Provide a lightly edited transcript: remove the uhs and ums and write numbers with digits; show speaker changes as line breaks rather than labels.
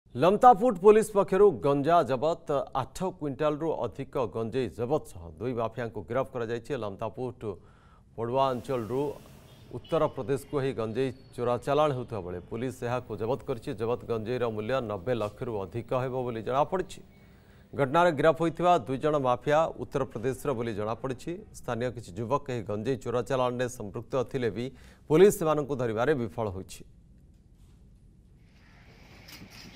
लमतापुट police पक्षर गंजा जबत 8 quintal रु अधिक गंजेई जबत सह दुई माफिया को गिरफ्त कर लमतापुट पड़ुआ अंचल उत्तर प्रदेश को ही गंजेई चोरा चालाण होता बेले पुलिस यह जबत कर जबत गंजेईर मूल्य 90 लाख रु अधिक होली जनापड़ी। घटनार गिरफ्त होता दुई जन माफिया उत्तर प्रदेश जनापड़ी। स्थानीय किसी युवक यह गंजेई चोरा चालाण में संपृक्त थिले भी पुलिस से धरवे विफल होइछि।